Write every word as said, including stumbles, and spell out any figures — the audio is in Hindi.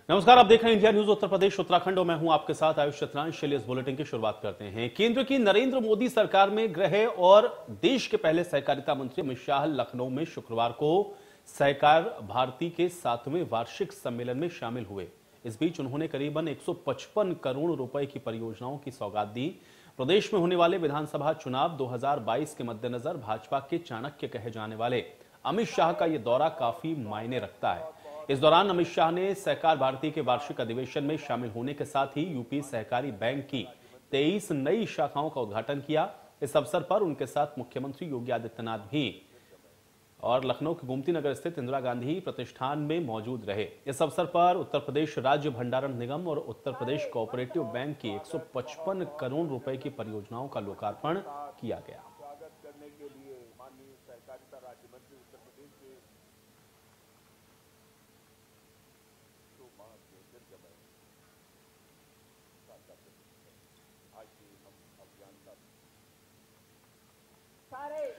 नमस्कार, आप देख रहे हैं इंडिया न्यूज उत्तर प्रदेश उत्तराखंड और मैं हूं आपके साथ आयुष चतुरांश। चलिए इस बुलेटिन की शुरुआत करते हैं। केंद्र की नरेंद्र मोदी सरकार में गृह और देश के पहले सहकारिता मंत्री अमित शाह लखनऊ में शुक्रवार को सहकार भारती के सातवें वार्षिक सम्मेलन में शामिल हुए। इस बीच उन्होंने करीबन एक सौ पचपन करोड़ रुपए की परियोजनाओं की सौगात दी। प्रदेश में होने वाले विधानसभा चुनाव दो हजार बाईस के मद्देनजर भाजपा के चाणक्य कहे जाने वाले अमित शाह का यह दौरा काफी मायने रखता है। इस दौरान अमित शाह ने सहकार भारती के वार्षिक अधिवेशन में शामिल होने के साथ ही यूपी सहकारी बैंक की तेईस नई शाखाओं का उद्घाटन किया। इस अवसर पर उनके साथ मुख्यमंत्री योगी आदित्यनाथ भी और लखनऊ के गोमती नगर स्थित इंदिरा गांधी प्रतिष्ठान में मौजूद रहे। इस अवसर पर उत्तर प्रदेश राज्य भंडारण निगम और उत्तर प्रदेश कोऑपरेटिव बैंक की एक सौ पचपन करोड़ रुपए की परियोजनाओं का लोकार्पण किया गया। सारे